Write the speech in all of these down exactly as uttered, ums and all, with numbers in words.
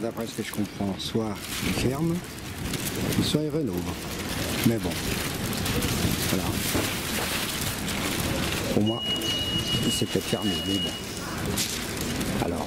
d'après ce que je comprends, soit ils ferment, soit ils rénovent. Mais bon, voilà. Pour moi, c'est peut-être fermé, mais bon. Alors.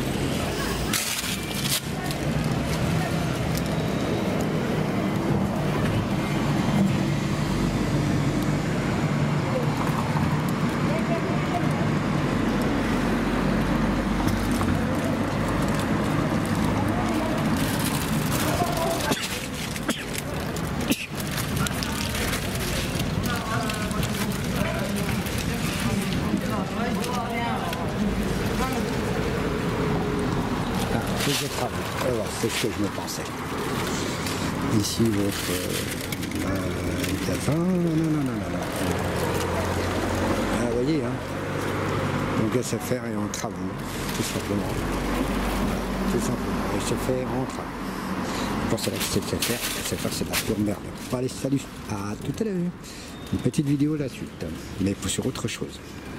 Je travaille. Alors, c'est ce que je me pensais. Ici, votre euh, euh, café. Non, non, non, non, non. Ah, vous voyez, hein. Donc, S F R est en travaux, tout simplement. Tout simplement. S F R en travaux. Pour cela que c'est S F R, S F R, c'est de la pure merde. Allez, salut. À tout à l'heure. Une petite vidéo la suite, mais sur autre chose.